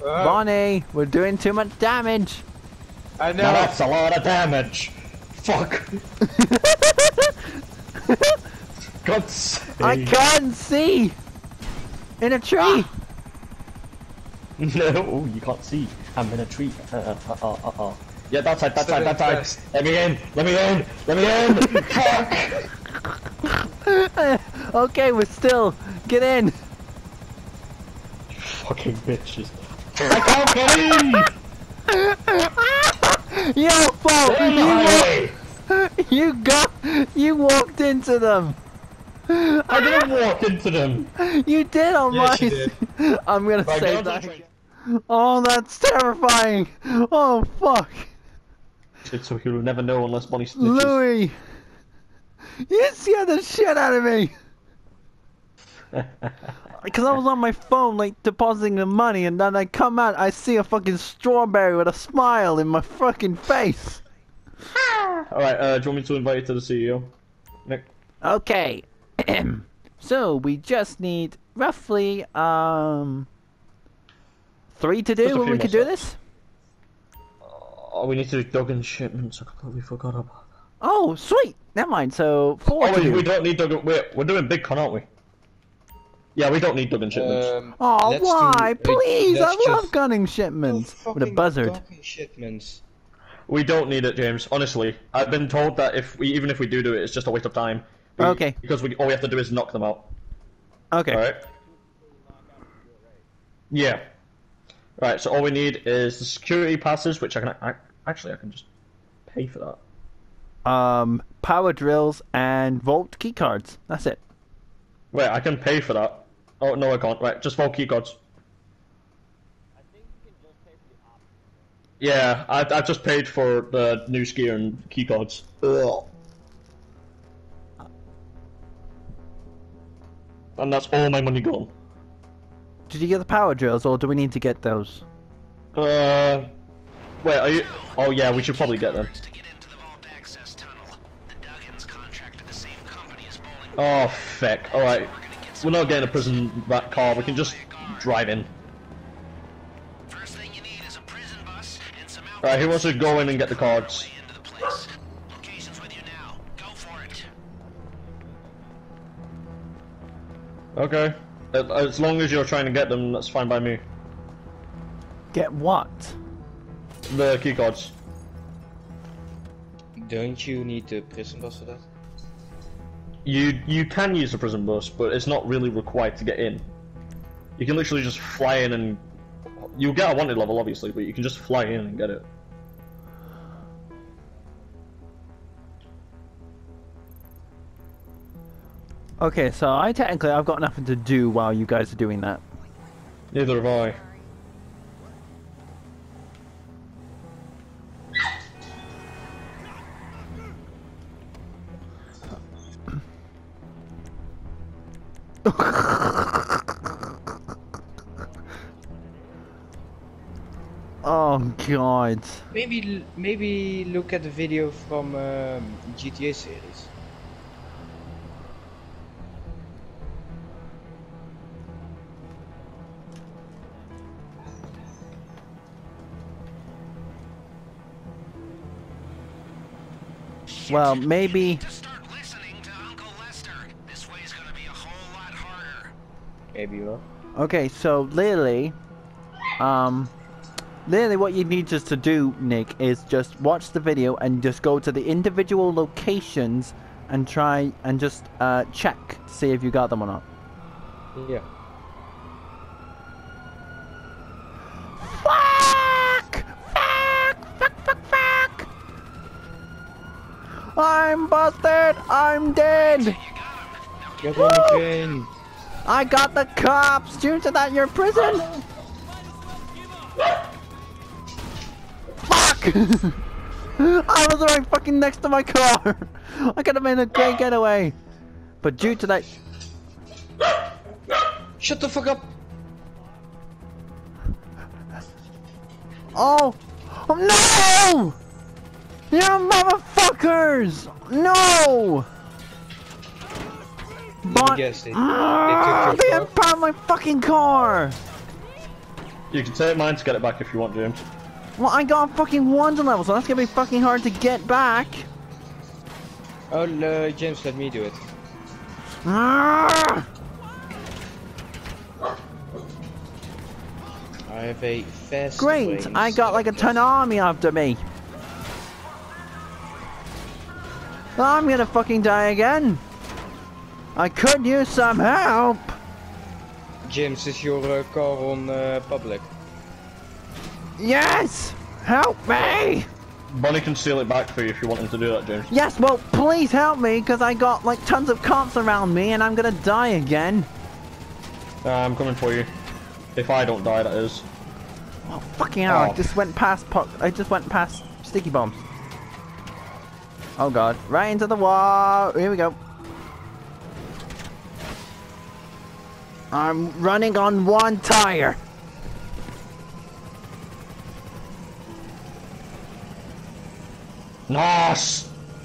Bonnie, we're doing too much damage. I know. Now that's a lot of damage. Fuck. God's sake. I can't see. In a tree. No, you can't see. I'm in a tree. Yeah, that side, that side, that side. Let me in. Let me in. Let me in. Fuck. Okay, we're still. Get in. Fucking bitches. I can't get in. Yo, you walked into them. I didn't walk into them. You did on Yes, my. you did. I'm gonna Right, say go that. to the Oh, that's terrifying. Oh fuck. So he'll never know unless Bonnie snitches. Louis, you scared the shit out of me. Because I was on my phone, like, depositing the money, and then I come out, I see a fucking strawberry with a smile in my fucking face. Alright, do you want me to invite you to the CEO? Nick? Okay. So, we just need roughly, 3 to do Just a when few we more can do steps. this? Oh, we need to do Duggan shipments. I completely forgot about that. Oh, sweet! Never mind, so 4 Oh, to wait, do. we don't need Duggan. We're doing BigCon, aren't we? Yeah, we don't need Duggan shipments. Oh, let's why? do- Please, I let's love just- gunning shipments with a buzzard. Shipments. We don't need it, James. Honestly, I've been told that even if we do it, it's just a waste of time. Okay. Because all we have to do is knock them out. Okay. Alright? Yeah. Right, so all we need is the security passes, which I can actually I can just pay for that. Power drills and vault keycards. That's it. Wait, I can pay for that. Oh no, I can't. Right, just vault keycards. Yeah, I've just paid for the new skier and keycards. Ugh. And that's all my money gone. Did you get the power drills, or do we need to get those? Wait, are you? Oh yeah, we should probably get them. Oh feck! All right, we're not getting a prison car. We can just drive in. Right, who wants to go in and get the cards? Okay. As long as you're trying to get them, that's fine by me. Get what? The key cards. Don't you need the prison bus for that? You can use the prison bus, but it's not really required to get in. You can literally just fly in and you'll get a wanted level, obviously, but you can just fly in and get it. Okay, so I've got nothing to do while you guys are doing that. Neither have I. Oh god. Maybe look at the video from GTA series. Well, maybe. Maybe you will. Okay, so literally what you need just to do, Nick, is just watch the video and just go to the individual locations and try and just check to see if you got them or not. Yeah. Fuck! I'm busted! I'm dead! Get on the train. I got the cops! Due to that, you're in prison! Fuck! I was right fucking next to my car! I could have made a great getaway! But due to that... Shut the fuck up! Oh! Oh no! You motherfuckers! No! Let me guess, they took your They car? impounded my fucking car! You can take mine to get it back if you want, James. Well, I got a fucking wonder level, so that's gonna be fucking hard to get back. Oh, James, let me do it. Ah! I have a fast Great, range I got like a ton army after me. I'm gonna fucking die again. I could use some help. James, is your car on public? Yes! Help me! Bonnie can steal it back for you if you want him to do that, James. Yes, well, please help me, because I got like tons of cops around me and I'm gonna die again. I'm coming for you. If I don't die, that is. Oh, fucking hell, I Oh. just went past sticky bombs. Oh god, right into the wall. Here we go. I'm running on one tire. Nice!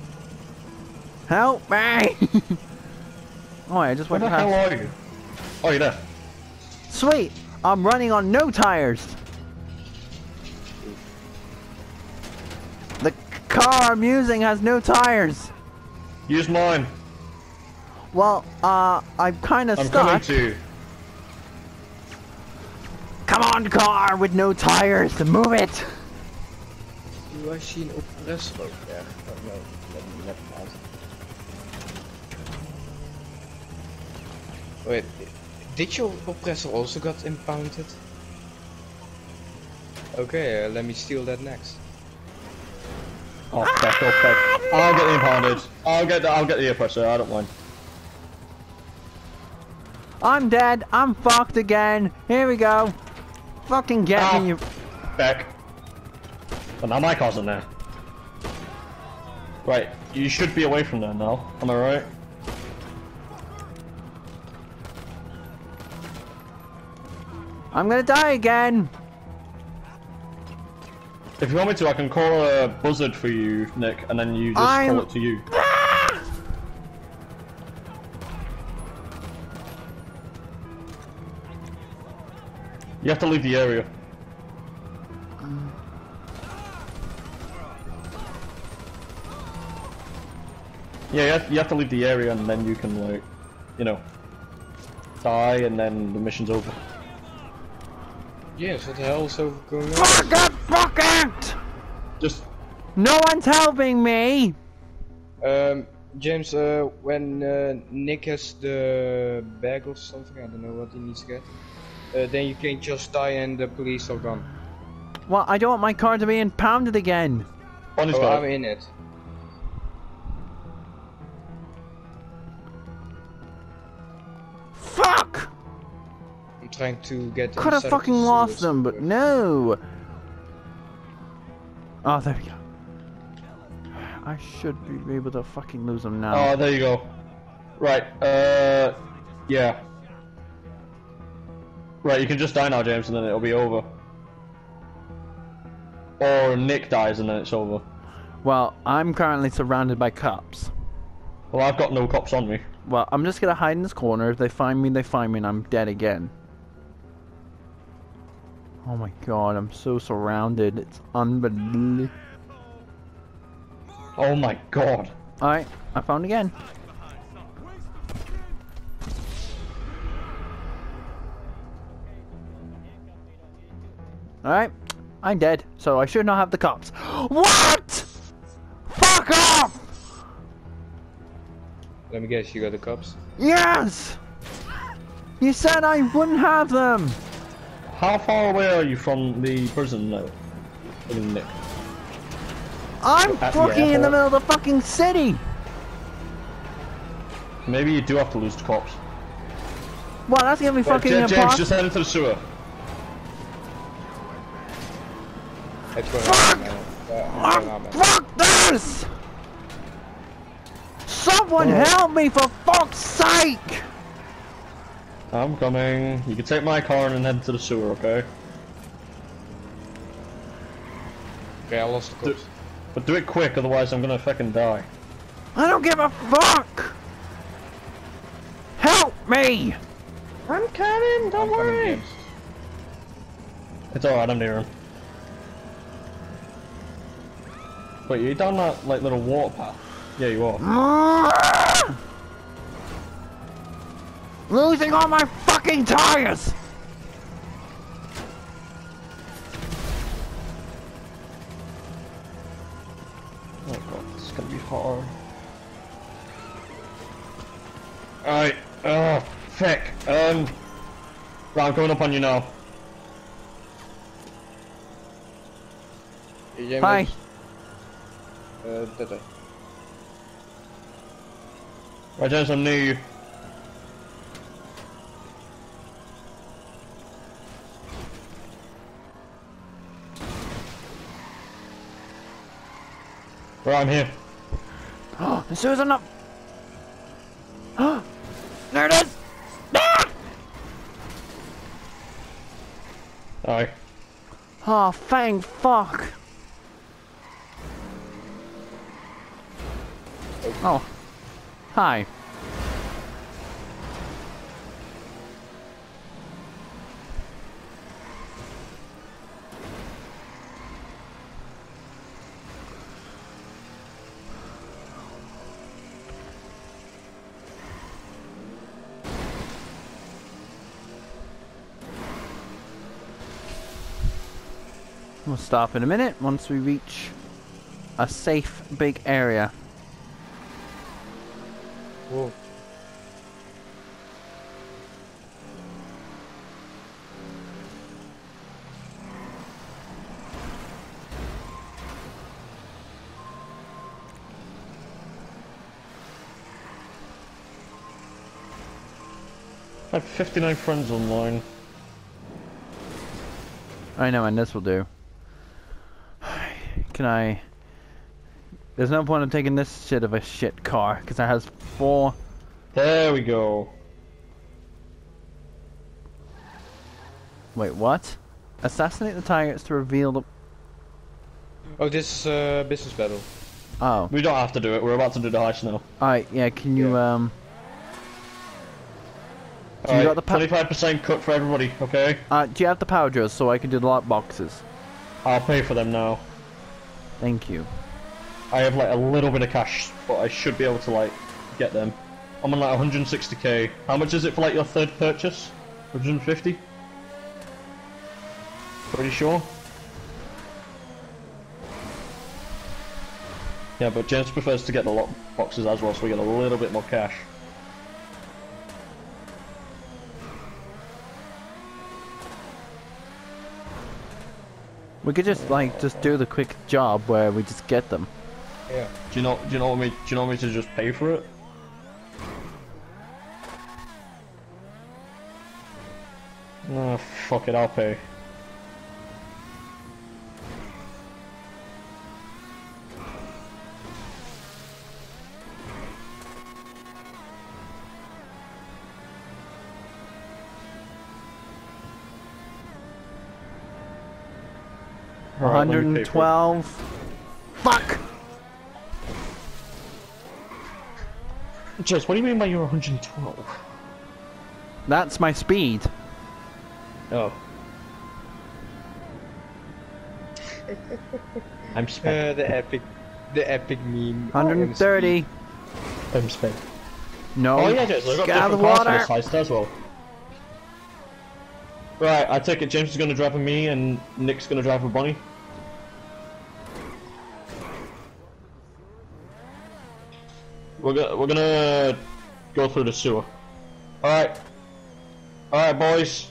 Help me! Oh, I just Where went the hell past. are you? Oh, you're there. Sweet! I'm running on no tires. The car I'm using has no tires. Use mine. Well, I'm kind of I'm stuck. coming to you. Come on, car with no tires, move it! Do I see an oppressor over there? Oh no, never mind. Wait, did your oppressor also got impounded? Okay, let me steal that next. Oh, fuck, oh, fuck. I'll get the impounded. I'll get the oppressor, I don't mind. I'm dead, I'm fucked again. Here we go. Fucking get me, you. Back. But now my car's in there. Right, you should be away from there now. Am I right? I'm gonna die again. If you want me to, I can call a buzzard for you, Nick, and then you just call it to you. You have to leave the area. Yeah, you have to leave the area and then you can, like, you know, die and then the mission's over. Yes, what the hell is over going on? Fuck it! Just... No one's helping me! James, when Nick has the bag or something, I don't know what he needs to get, then you can just die and the police are gone. Well, I don't want my car to be impounded again. Bonnie's Oh, got I'm it. in it. Fuck! I'm trying to get. Could have inside of fucking the lost sewers. them, but no! Oh, there we go. I should be able to fucking lose them now. Oh, there you go. Right, yeah. Right, you can just die now, James, and then it'll be over. Or Nick dies and then it's over. Well, I'm currently surrounded by cops. Well, I've got no cops on me. Well, I'm just gonna hide in this corner. If they find me, they find me, and I'm dead again. Oh my god, I'm so surrounded. It's unbelievable. Oh my god. Alright, I found again. Alright, I'm dead, so I should not have the cops. What?! Fuck off! Let me guess, you got the cops? Yes! You said I wouldn't have them! How far away are you from the prison now? Nick. I'm At the fucking in the airport. middle of the fucking city! Maybe you do have to lose the cops. Well, that's gonna be fucking James, impossible. just head into the sewer. That's going on, man. What's going on, man? Fuck this! Someone help me for fuck's sake! I'm coming. You can take my car and head to the sewer, okay? Okay, I lost the cops. But do it quick, otherwise I'm gonna fucking die. I don't give a fuck! Help me! I'm coming, I'm coming, James. It's alright, I'm near him. Wait, you down that like little water path? Yeah, you are. Losing all my fucking tires! Oh god, this is gonna be hard. Alright, oh, fuck. Right, I'm coming up on you now. Hi. That way. Right, James, I'm near you. Right, I'm here. Oh, Susan up! Oh, there it is! Ah! Aye. Oh, thank fuck! Oh. Hi. We'll stop in a minute once we reach a safe big area. Whoa. I have 59 friends online. I know, and this will do. Can I... There's no point in taking this shit of a shit car, because it has 4... There we go. Wait, what? Assassinate the targets to reveal the... Oh, this is business battle. Oh. We don't have to do it, we're about to do the heist now. Alright, yeah, can you, Yeah. Do you got the 25% cut for everybody, okay? do you have the power drills so I can do the lock boxes? I'll pay for them now. Thank you. I have like a little bit of cash, but I should be able to like get them. I'm on like 160k. How much is it for like your third purchase? 150? Pretty sure. Yeah, but James prefers to get the lock boxes as well, so we get a little bit more cash. We could just like do the quick job where we just get them. Yeah. Do you know what me to just pay for it? Oh, fuck it, I'll pay. Alright, let me pay for it. 112. Fuck! Jess, what do you mean by you're 112? That's my speed. Oh. I'm spent. The epic meme. 130. I'm spent. No. Oh yeah, Jess, I've got Get out of different the cars for water. this heist as well. Right, I take it James is going to drive with me and Nick's going to drive with Bonnie. We're gonna go through the sewer. Alright. Alright, boys.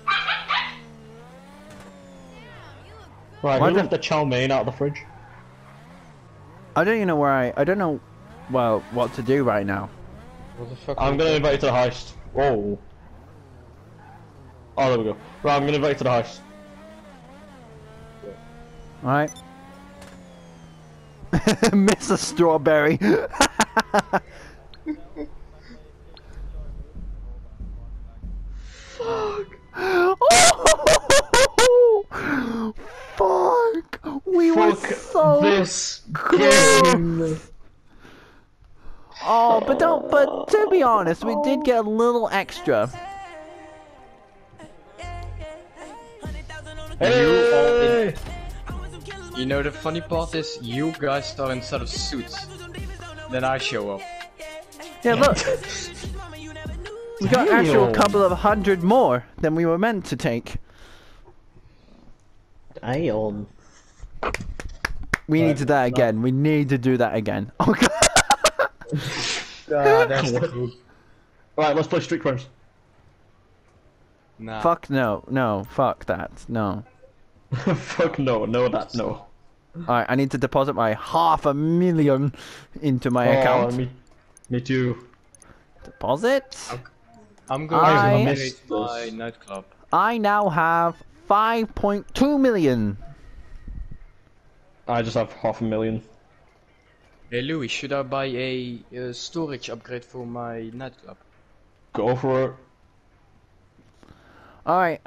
Right, Why who the- left the chow mein out of the fridge? I don't even know where I don't know, well, what to do right now. What the fuck? I'm gonna invite you to the heist. Oh. Oh, there we go. Right, I'm gonna invite you to the heist. Alright. Mr. Strawberry. Fuck. Oh, fuck. We were Fuck so this close. game. Oh, but to be honest, we did get a little extra. Hey! You know the funny part is you guys are instead of suits. Then I show up. Yeah, look. We got an actual Damn. couple of hundred more than we were meant to take. Damn. We need to do that again. We need to do that again. Oh god. That's the cool. Right, let's play Street Crimes. Nah. Fuck no. No. Fuck that. No. Fuck no, no. Alright, I need to deposit my $500,000 into my account. Me too. Deposit. I'm going I to missed upgrade my nightclub. I now have 5.2 million. I just have 500,000. Hey Louis, should I buy a storage upgrade for my nightclub? Go for it. Alright,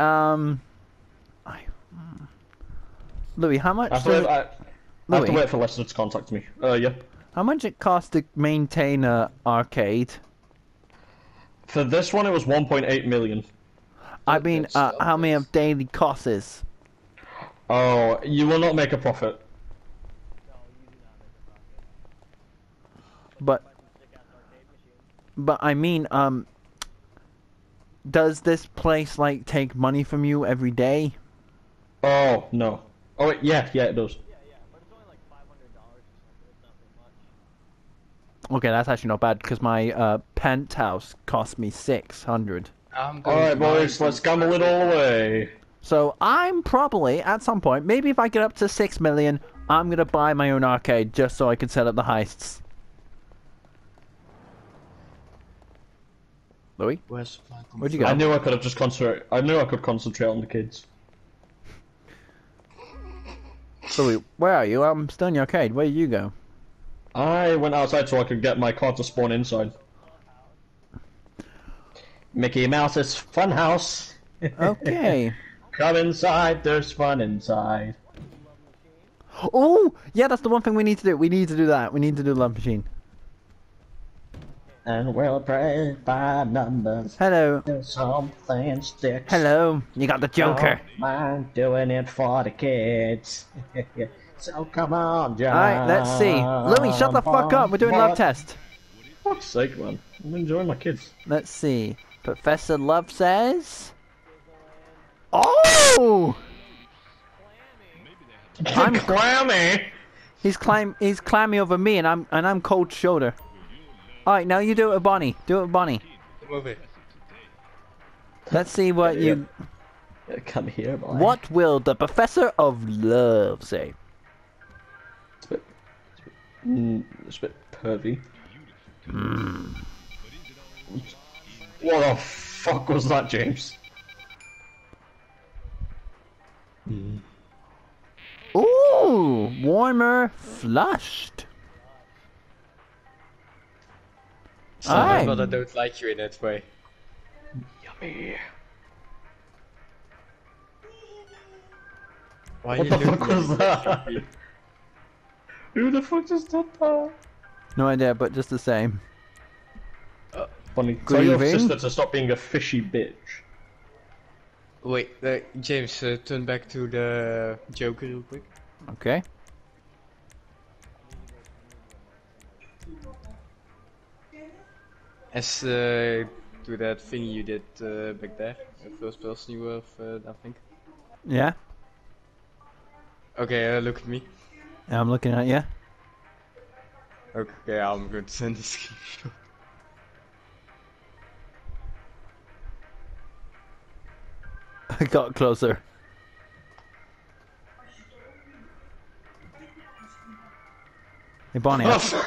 Louis, how much? I have to Louis, wait for Lester to contact me. Yeah. how much it costs to maintain a arcade? For this one, it was 1.8 million. I mean, That's how many of daily costs? Oh, you will not make a profit. But I mean, does this place like take money from you every day? Oh no. Oh wait, yeah, it does. Okay, that's actually not bad because my penthouse cost me 600. I'm All right, boys, let's gamble it all away. So I'm probably at some point, maybe if I get up to 6 million, I'm gonna buy my own arcade just so I can set up the heists. Louis, where'd you go? I knew I could have just concentrate. I knew I could concentrate on the kids. Louis, where are you? I'm still in the arcade. Where did you go? I went outside so I could get my car to spawn inside. Mickey Mouse's Funhouse. Okay. Come inside, there's fun inside. Oh, yeah, that's the one thing we need to do. We need to do that. We need to do the love machine. And we'll play by numbers. Hello. Something sticks. Hello. You got the Joker. Don't mind doing it for the kids. So come on, John. Alright, let's see. Louis, shut the fuck up. We're doing love test. For fuck's sake, man. I'm enjoying my kids. Let's see. Professor Love says... Oh! I'm clammy. He's clammy over me, and I'm cold shoulder. All right, now you do it with Bonnie. Do it with Bonnie. Move it. Let's see what you. Come here, boy. What will the Professor of Love say? It's a bit pervy. What the fuck was that, James? Ooh, warmer flushed. Sorry, but I don't like you in that way. Yummy. Why What you the look fuck was that? Who the fuck just did that? No idea, but just the same. Funny. Good Tell your evening. sister to stop being a fishy bitch. Wait, James, turn back to the Joker real quick. Okay. As to that thing you did back there, the first person you have, I think. Yeah. Okay, look at me. I'm looking at you. Okay, I'm going to send a screenshot. I got closer. Hey Bonnie.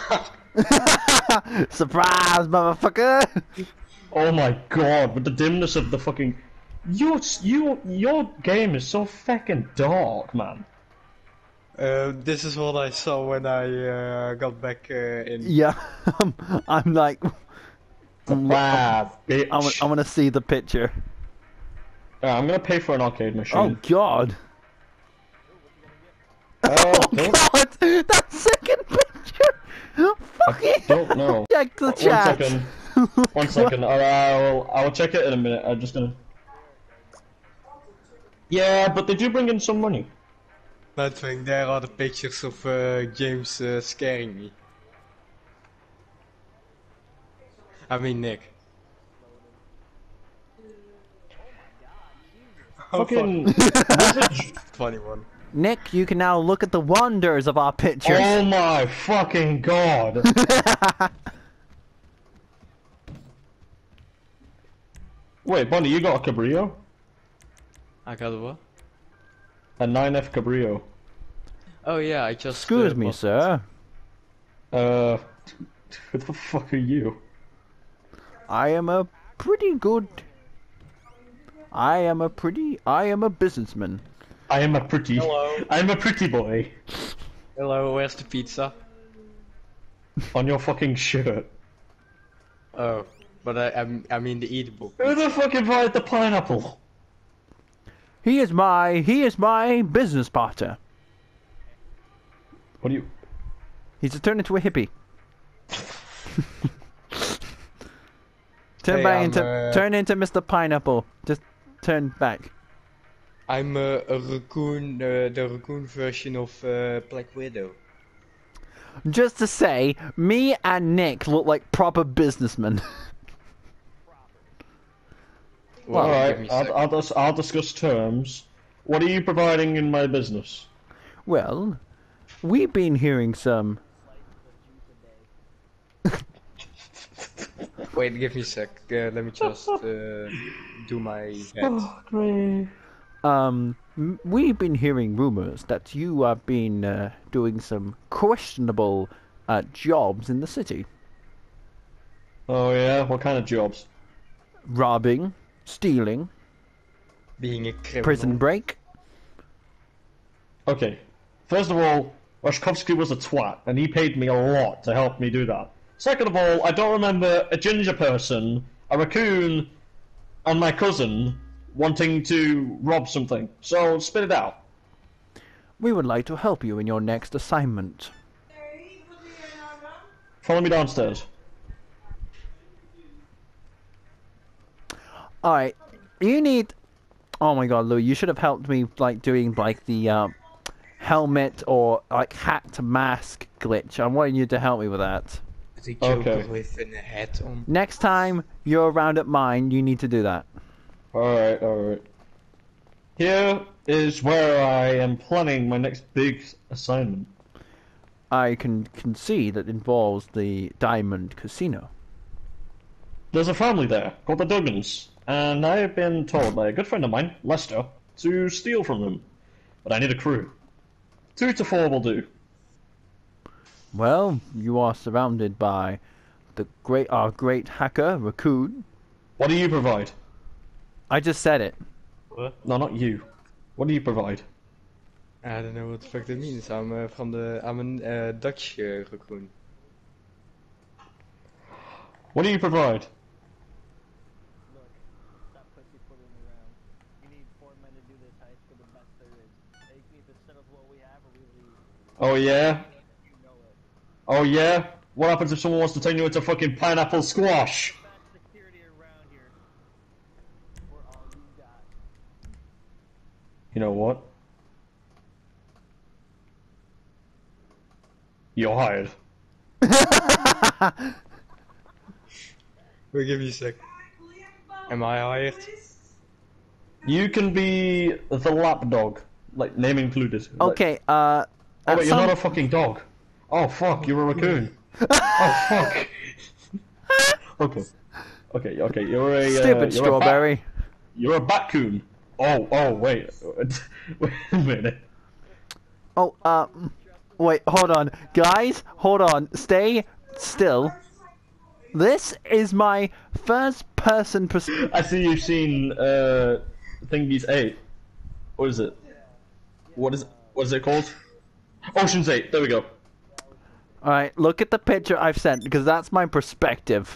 Surprise, motherfucker! Oh my god, with the dimness of the fucking... Your game is so fucking dark, man. This is what I saw when I got back in. Yeah, I'm like, Wow, bitch. I want to see the picture. I'm gonna pay for an arcade machine. Oh God! Oh, God, that second picture. Fuck it. don't know. Check the chat. 1 second. 1 second. I will check it in a minute. I'm just gonna. Yeah, but they do bring in some money. That thing, there are the pictures of James scaring me. I mean Nick. Fucking. Funny one. Nick, you can now look at the wonders of our pictures. Oh my fucking god! Wait, Bonnie, you got a Cabrio? I got a what? A 9F Cabrio. Oh yeah, I just... Excuse me, sir. Who the fuck are you? I am a pretty good... I am a businessman. I am a pretty... Hello. I'm a pretty boy. Hello, where's the pizza? On your fucking shirt. Oh, but I mean the eatable. Who the fuck invited the pineapple? He is my business partner. What do you... He's turned into a hippie. Hey, Turn into Mr. Pineapple. Just turn back. I'm a raccoon, the raccoon version of Black Widow. Just to say, me and Nick look like proper businessmen. Well, give me Alright, a sec. I'll discuss terms. What are you providing in my business? Well, we've been hearing some... Wait, give me a sec. Let me just do my head. Great. We've been hearing rumors that you have been doing some questionable jobs in the city. Oh yeah? What kind of jobs? Robbing, stealing, Being a criminal. prison break. Okay. First of all, Rashkovsky was a twat, and he paid me a lot to help me do that. Second of all, I don't remember a ginger person, a raccoon, and my cousin wanting to rob something. So, spit it out. We would like to help you in your next assignment. Follow me downstairs. Alright, you need... Oh my god, Lou, you should have helped me, like, doing, like, the, helmet or, like, hat mask glitch. I wanted you to help me with that. The Joker Okay. with a hat on. Next time you're around at mine, you need to do that. Alright, alright. Here is where I am planning my next big assignment. I can see that involves the Diamond Casino. There's a family there called the Duggans, and I have been told by a good friend of mine, Lester, to steal from them. But I need a crew. 2 to 4 will do. Well, you are surrounded by our great hacker, Raccoon. What do you provide? I just said it. What? No, not you. What do you provide? I don't know what the fuck that means. I'm a Dutch raccoon. What do you provide? Stop pussyfooting around. You need 4 men to do this heist for the best there is. They need to set up what we have or we leave. Oh yeah? You know it. Oh yeah? What happens if someone wants to turn you into fucking pineapple squash? Best security around here. We're all you got. You know what? You're hired. Wait, give me a sec. Am I hired? You can be the lapdog. Like, name included. Like- Okay, oh wait, you're some- not a fucking dog. Oh fuck, you're a raccoon. Oh fuck. Okay. Okay, okay, you're a... Stupid you're strawberry. You're a batcoon. Oh, wait. Wait a minute. Oh, wait, hold on. Guys, hold on. Stay still. This is my first person I see you've seen, Thingy's 8. What is it? What is it called? Ocean's 8, there we go. Alright, look at the picture I've sent, because that's my perspective.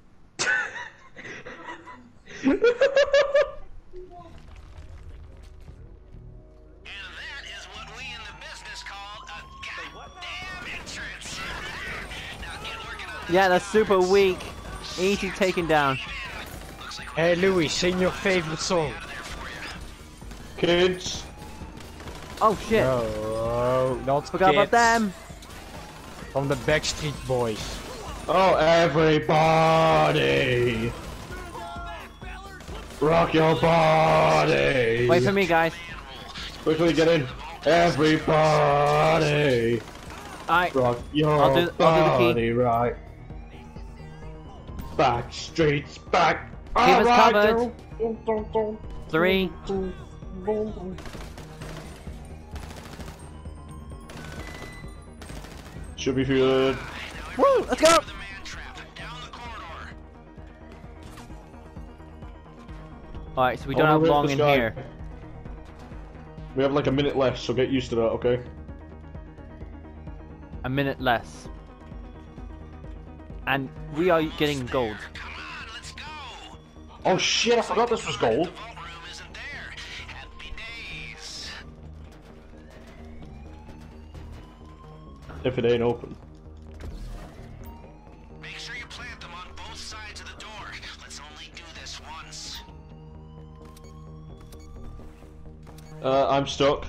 Yeah, that's super weak. Easy taken down. Hey Louis, sing your favorite song. Kids. Oh shit! No, not Forgot about kids. them. From the Backstreet Boys. Oh, everybody. Rock your body. Wait for me, guys. Quickly get in. Everybody. Alright. Rock your I'll do the body, key. right. Back streets back. Keep us Alright. covered. 3. Should be good. Woo! Let's go! Alright, so we don't have Wait, long this in guy. here. We have like a minute left, so get used to that, okay? A minute less. And we are getting gold. Oh shit, I forgot this was gold. If it ain't open. Make sure you plant them on both sides of the door. Let's only do this once. I'm stuck.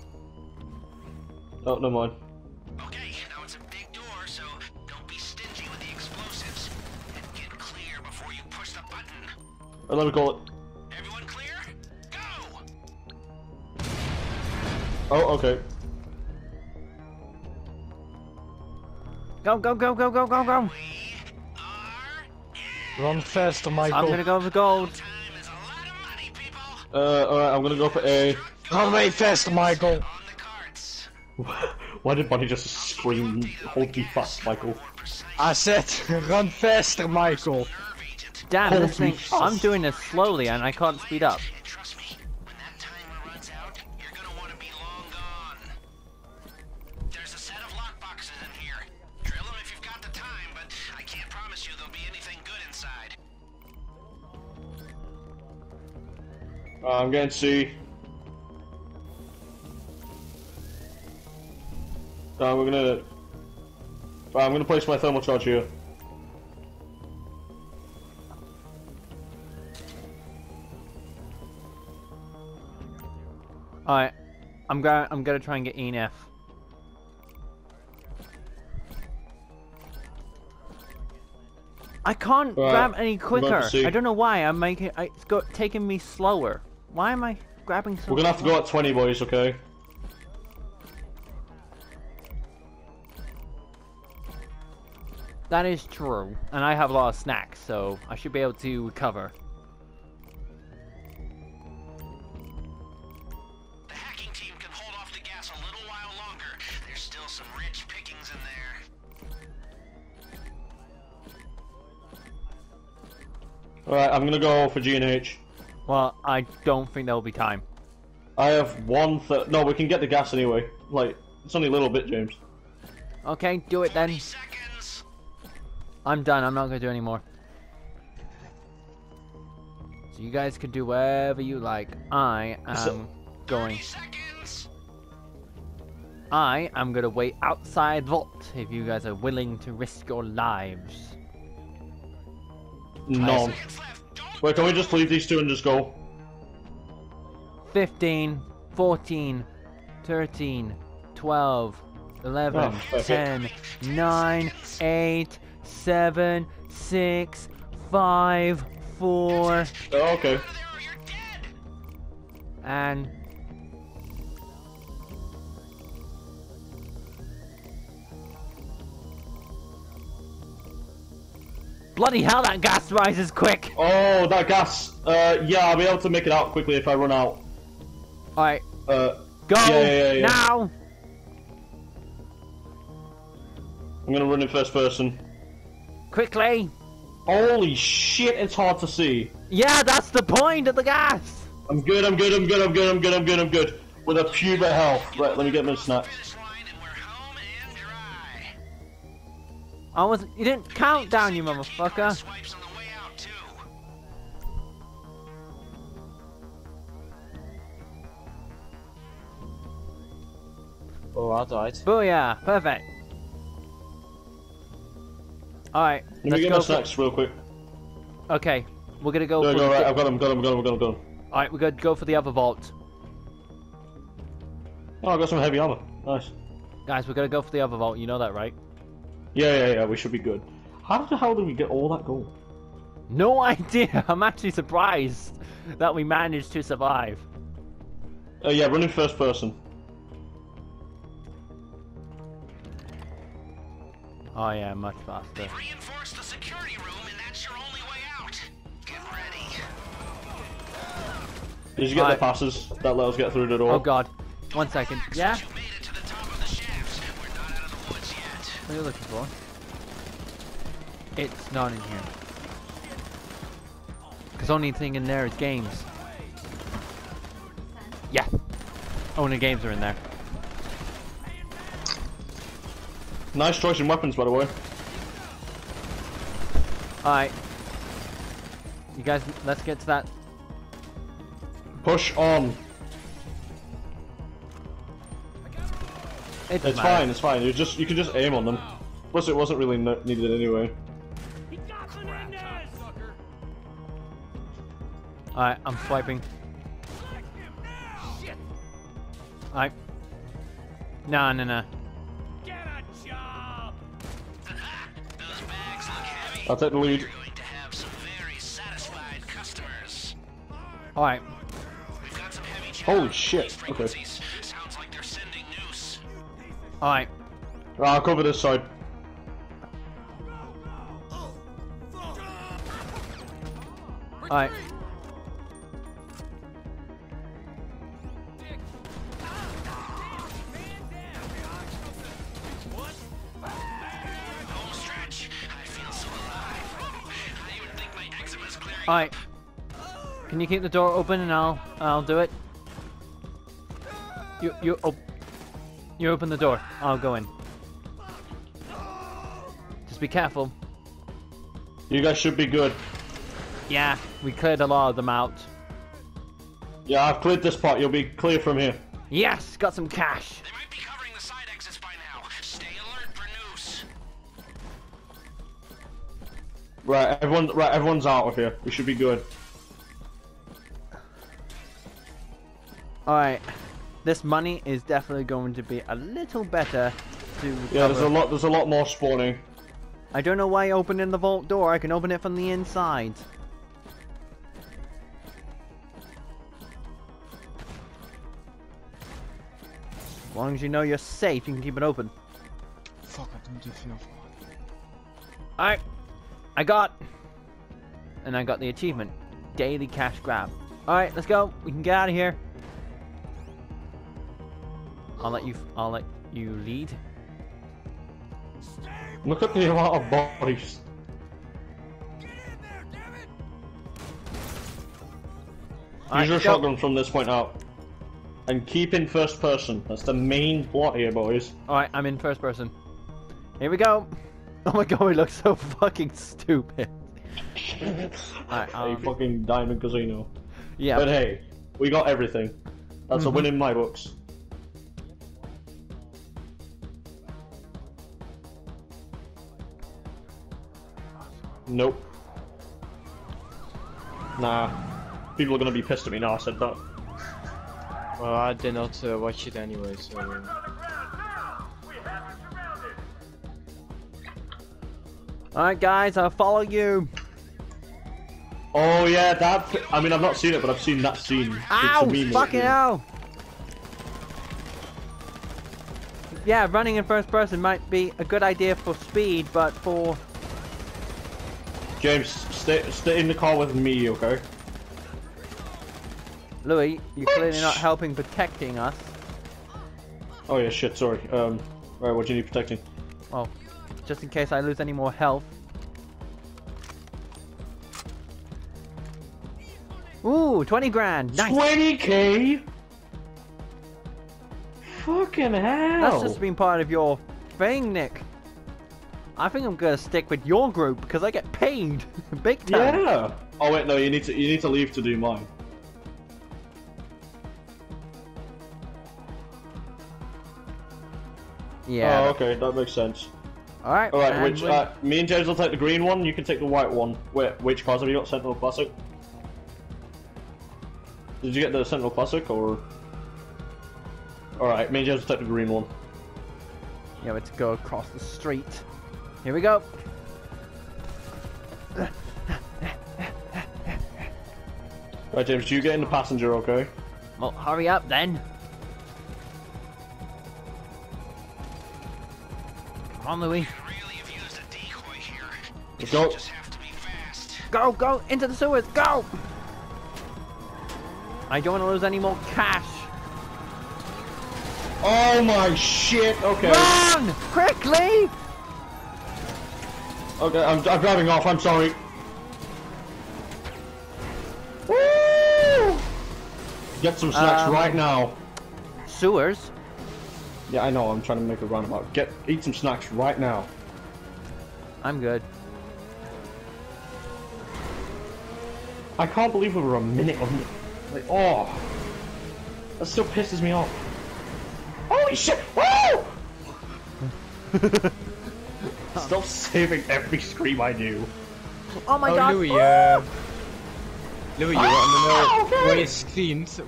Oh, never mind. Okay, now it's a big door, so don't be stingy with the explosives. And get clear before you push the button. Let me call it. Everyone clear? Go! Oh, okay. Go, go, go, go, go, go, go! We are in. Run faster, Michael. I'm gonna go for gold. Time is a lot of money, people. Alright, I'm gonna go for A. Run way faster, Michael. On the carts. Why did Bunny just scream, hold me fast, Michael? I said, run faster, Michael. Damn, Hold this thing. me I'm fast. doing this slowly and I can't speed up. And trust me, when that timer runs out, you're gonna want to be long gone. There's a set of lockboxes in here. Drill them if you've got the time, but I can't promise you there'll be anything good inside. I'm getting C. I'm gonna place my thermal charge here. Alright. I'm gonna try and get E and F. I can't Right, grab any I'm going quicker. to C. I don't know why. It's taking me slower. Why am I grabbing so We're gonna have to go at 20, boys, okay? That is true. And I have a lot of snacks, so I should be able to recover. The hacking team can hold off the gas a little while longer. There's still some rich pickings in there. Alright, I'm gonna go for G and H. Well, I don't think there'll be time. I have no, we can get the gas anyway. Like, it's only a little bit, James. Okay, do it then. 30 seconds. I'm done. I'm not gonna do any more. So you guys can do whatever you like. I am going. 30 seconds. I am gonna wait outside Vault if you guys are willing to risk your lives. No. Seconds left. Don't Wait, can we just leave these two and just go? 15, 14, 13, 12, 11, Oh, okay. 10, 9, 8, 7, 6, 5, 4, Oh, okay. there or you're dead. and... Bloody hell, that gas rises quick! Oh, that gas. Yeah, I'll be able to make it out quickly if I run out. Alright, Uh, go! yeah. Now! I'm gonna run in first person. Quickly! Holy shit, it's hard to see. Yeah, that's the point of the gas! I'm good. With a puber health. Right, let me get my snacks. Finish line and we're home and dry. You didn't count down, you motherfucker! Swipes on the way out too. Oh, I died. Booyah! Perfect! Alright, Let me let's get go my for... snacks real quick. Okay, we're gonna go Go, for... go, the- right, I've got them. Alright, we're gonna go for the other vault. Oh, I got some heavy armor. Nice. Guys, we're gonna go for the other vault. You know that, right? Yeah. We should be good. How the hell did we get all that gold? No idea. I'm actually surprised that we managed to survive. Yeah, run in first person. Oh yeah, much faster. They've reinforced the security room, and that's your only way out. Get ready. Did you get the passes that let us get through the door? Oh god. 1 second. Yeah? You made it to the top of the shafts. We're not out of the woods yet. What are you looking for? It's not in here. Because only thing in there is games. Yeah. Only games are in there. Nice choice in weapons, by the way. Alright. You guys, let's get to that. Push on. It doesn't It's matter. fine, it's fine. You can just aim on them. Plus, it wasn't really needed anyway. Alright, I'm swiping. Alright. No. Those bags look heavy. I'll take the lead. You're going to have some very satisfied customers. Alright. We've got some heavy Holy challenge shit, frequencies. Sounds like they're sending noose. Alright. I'll cover this side. Alright. Home stretch. I feel so alive. I even think my eczema's clearing. Alright. Can you keep the door open and I'll do it? You open the door. I'll go in. Just be careful. You guys should be good. Yeah, we cleared a lot of them out. Yeah, I've cleared this part. You'll be clear from here. Yes, got some cash. They might be covering the side exits by now. Stay alert for noose. Right, everyone's out of here. We should be good. Alright. This money is definitely going to be a little better to Yeah, cover. there's a lot more spawning. I don't know why opening the vault door. I can open it from the inside. As long as you know you're safe, you can keep it open. Fuck, I don't have enough. Alright. I got. And I got the achievement. Daily cash grab. Alright, let's go. We can get out of here. I'll let you lead. Look at the amount of bodies. Alright, Use your let's go. shotgun from this point out. And keep in first person. That's the main plot here, boys. Alright, I'm in first person. Here we go. Oh my god, we look so fucking stupid. Alright, A fucking diamond casino. yeah. But hey, we got everything. That's a win in my books. Nope. Nah. People are gonna be pissed at me now I said that. Well, I did not watch it anyway, so... Alright guys, I'll follow you. Oh yeah, that. I mean, I've not seen it, but I've seen that scene. It's a Ow! meme Fucking movie. hell! Yeah, running in first person might be a good idea for speed, but for... James, stay in the car with me, okay? Louis, you're clearly not helping protecting us. Oh yeah, shit. Sorry. Right, what do you need protecting? Well, just in case I lose any more health. Ooh, 20 grand! Nice! 20k. Fucking hell! That's just been part of your thing, Nick. I think I'm gonna stick with your group because I get paid big time. Yeah. Oh wait, no. You need to leave to do mine. Yeah. Oh, okay, that makes sense. Alright. All right, and which me and James will take the green one. You can take the white one. Wait, which cars have you got? Sentinel Classic. Did you get the Sentinel Classic or? Alright, me and James will take the green one. Yeah, we have to go across the street. Here we go. Right, James, you get in the passenger, okay? Well, hurry up then. Come on, Louis. Really have used a decoy here. Let's go. Just have to be fast. Go, go, into the sewers, go! I don't want to lose any more cash. Oh my shit, okay. Run! Quickly! Okay, I'm driving off, I'm sorry. Woo! Get some snacks right now. Sewers? Yeah, I know, I'm trying to make a roundabout. Eat some snacks right now. I'm good. I can't believe we were a minute on it. Like, oh. That still pisses me off. Holy shit! Woo! Stop saving every scream I do. Oh my Oh, god! Louis, Oh! Louis, you want to know okay. where your screens?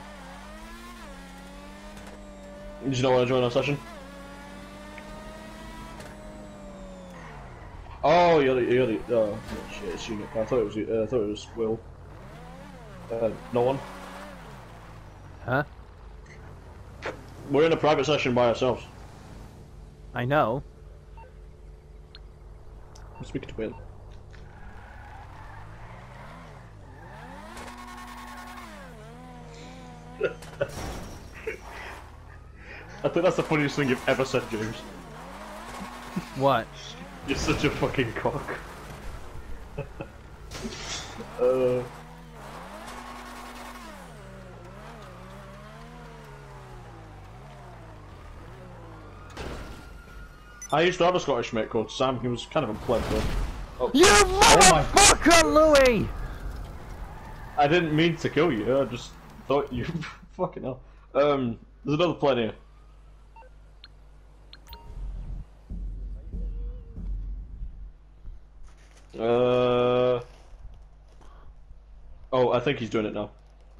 Did you not want to join our session? Oh, you're the oh shit, it's Unit. I thought it was Will. No one. Huh? We're in a private session by ourselves. I know. I'm speaking to Will. I think that's the funniest thing you've ever said, James. What? You're such a fucking cock. I used to have a Scottish mate called Sam. He was kind of a pleb though. Oh. You my- motherfucker, Louis! I didn't mean to kill you. I just thought you. Fucking hell. There's another plane here. Oh, I think he's doing it now.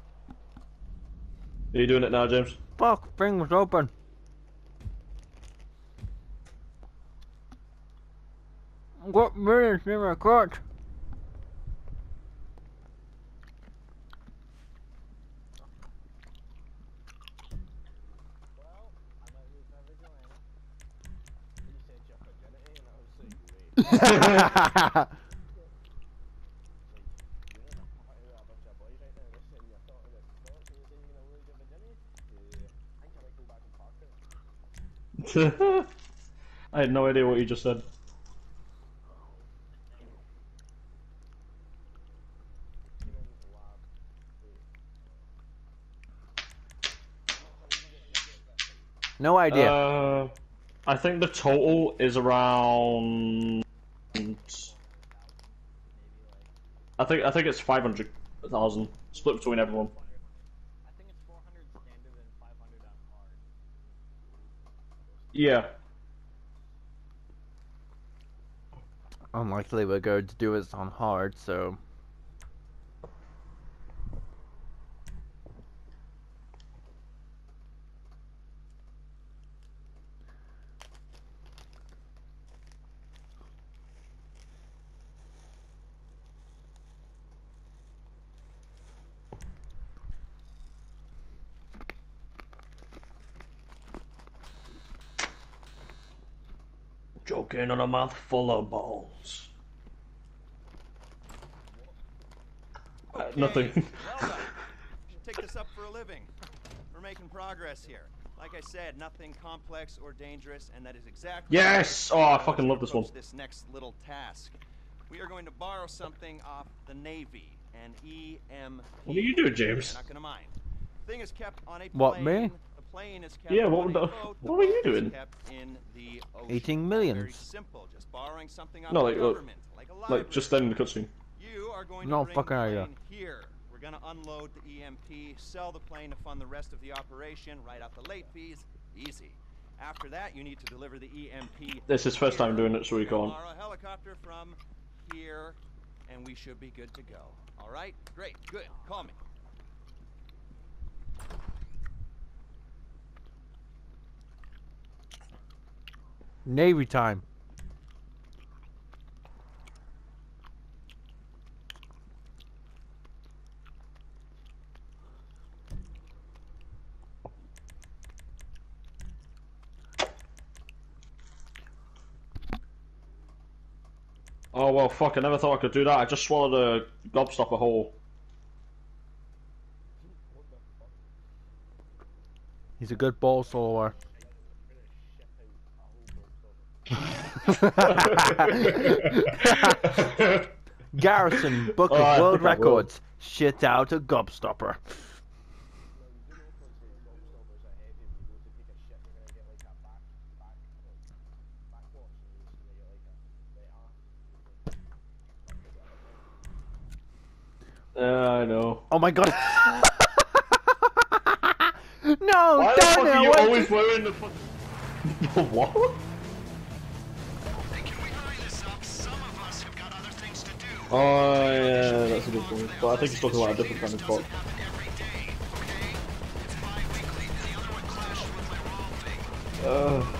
Are you doing it now, James? Fuck, thing was open. What minutes in my cut? I had no idea what you just said. No idea. I think the total is around. I think it's 500,000 split between everyone. I think it's 400 standard and 500 on hard. Yeah. Unlikely we're going to do this on hard, so. Joking on a mouth full of balls. Nothing. Well done. Should take this up for a living. We're making progress here. Like I said, nothing complex or dangerous, and that is exactly. Yes! Oh, I fucking love this one. This next little task. We are going to borrow something off the Navy, an EMP. What are you doing, James? You're not gonna mind. Thing is kept on a plane. What, me? The plane is kept Yeah, on what a the- boat. what were you The boat is doing? kept in the ocean. Eating Very millions. simple. Just borrowing something off No, the like, government, like a library. Like, just then in the cutscene. You are going No to bring fucking the idea. plane here. We're gonna unload the EMP, sell the plane to fund the rest of the operation, write out the late fees. Easy. After that, you need to deliver the EMP. This is his first time doing it, so he We're gonna can't. borrow a helicopter from here, and we should be good to go. All right? Great. Good. Call me. Navy time. Oh well, fuck! I never thought I could do that. I just swallowed a gobstopper whole. He's a good ball swallower. Garrison, Book of I World think I will. Records. Shit out a gobstopper. I know. Oh my god. No, Why the fuck are you wait. always wearing the fuck? What? Hey, can we hurry this up? Some of us have got other things to do. Oh yeah, that's a good point. But I think he's talking about a different kind of spot. Happen every day, okay? It's bi-weekly, and the other one clashes with my wrong thing.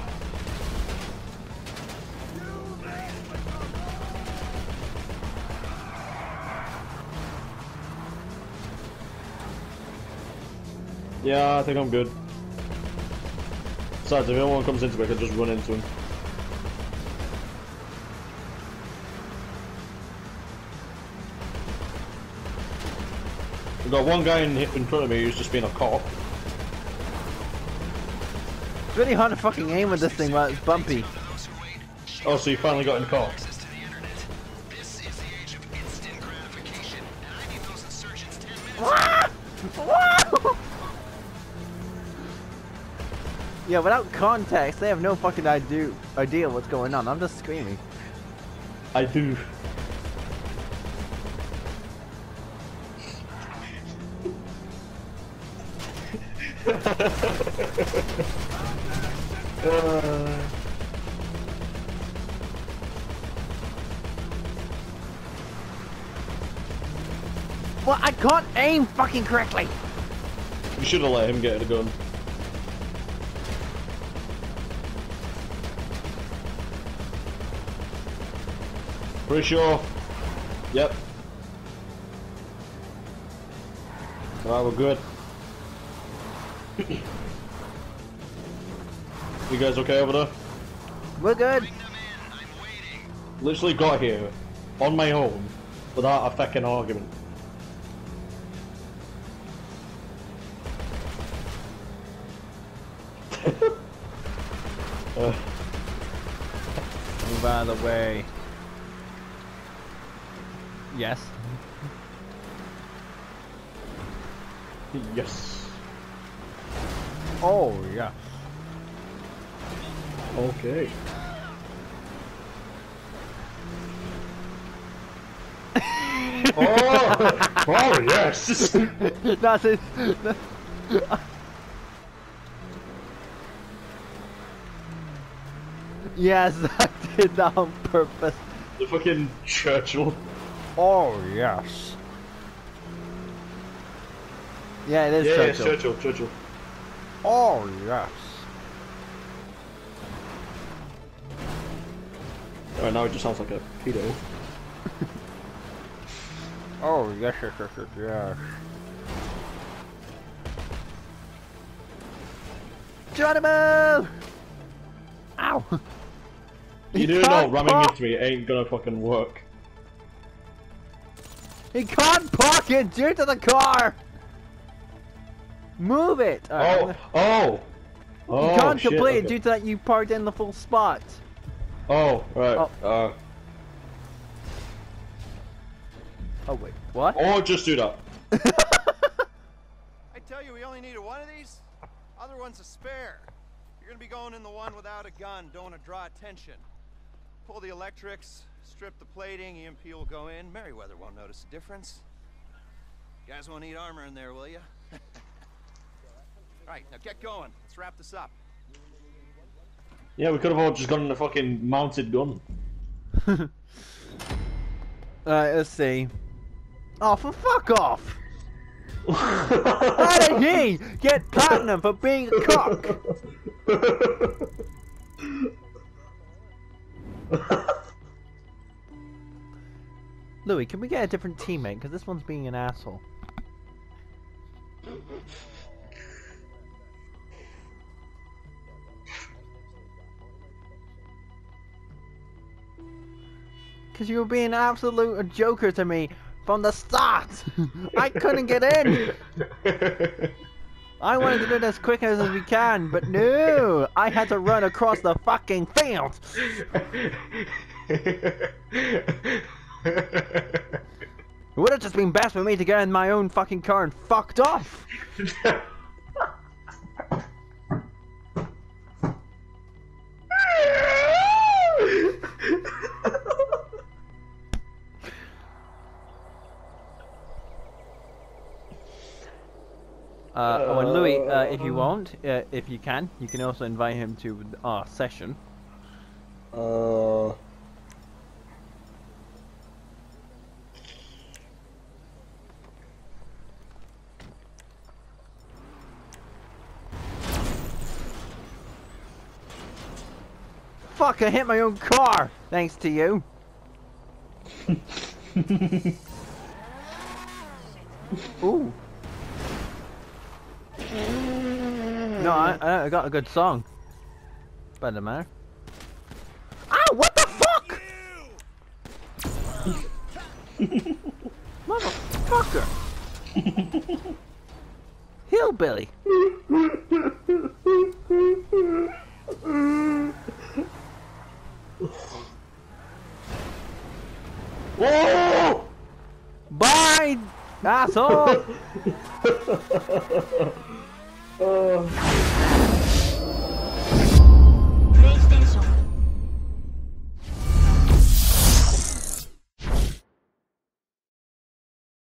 Yeah, I think I'm good. Besides, if anyone comes into me, I can just run into him. We've got one guy in front of me who's just being a cop. It's really hard to fucking aim with this thing while it's bumpy. Oh, so you finally got in caught. Access to the internet. This is the age of instant gratification, and I need those insurgents 10 minutes. Yeah, without context, they have no fucking idea what's going on. I'm just screaming. I do. Well, I can't aim fucking correctly. You should have let him get a gun. Pretty sure. Yep. Alright, we're good. You guys okay over there? We're good. Literally got here on my own without a fucking argument. Move out of the way. Yes. Yes. Oh, yeah. Okay. Oh yes. That's it. Yes, I did that on purpose. The fucking Churchill. Oh, yes. Yeah, it is Yeah, Churchill. it's Churchill. Oh, yes. Alright, now it just sounds like a pedo. Oh, yes, yes, yes, yes, yes. Geronimo! Ow! You He do know can't ramming park- into me ain't gonna fucking work. He can't park it due to the car! Move it! Oh, oh! Oh, You can't shit, complete it okay. due to that you parked in the full spot. Oh, right. Oh. Oh wait, what? Or just do that. I tell you, we only needed one of these. Other one's a spare. You're gonna be going in the one without a gun. Don't want to draw attention. Pull the electrics, strip the plating. EMP will go in. Merryweather won't notice a difference. You guys won't need armor in there, will you? All right, now get going. Let's wrap this up. Yeah, we could have all just gotten a fucking mounted gun. Alright, let's see. Oh, for fuck off! How did he get platinum for being a cock? Louis, can we get a different teammate? Because this one's being an asshole. Because you were being absolute a joker to me from the start. I couldn't get in. I wanted to do it as quick as we can, but no! I had to run across the fucking field! It would have just been best for me to get in my own fucking car and fucked off! Oh, and Louis, if you want, if you can also invite him to our session. Fuck, I hit my own car! Thanks to you. Ooh. No, I got a good song. But doesn't matter. Ow, what the fuck? Motherfucker. Hillbilly. Whoa! Bye, asshole. Oh.